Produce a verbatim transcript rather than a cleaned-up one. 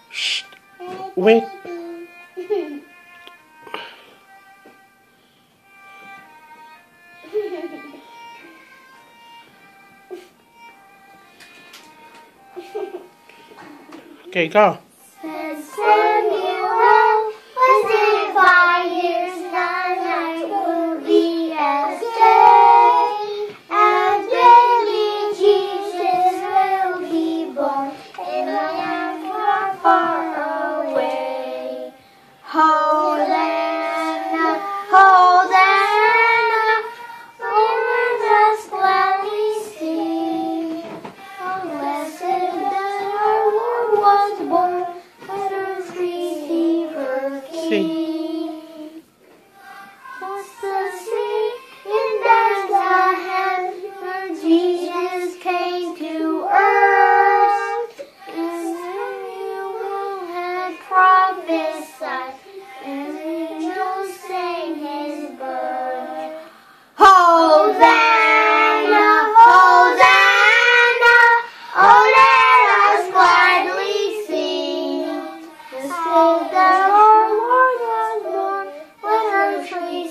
Shh. Wait. Okay, go. Samuel was in five years, nine night will be as day, as baby Jesus will be born in a land far, far away. Hosanna, Hosanna, oh, let us gladly sing. Oh, blessed that our Lord was born, let us receive her King. What's the sea in Bethlehem, where Jesus came to earth, and Samuel had prophesied, and angels sang his birth. Hosanna, Hosanna, oh, let us gladly sing. The day that our Lord was born, let us receive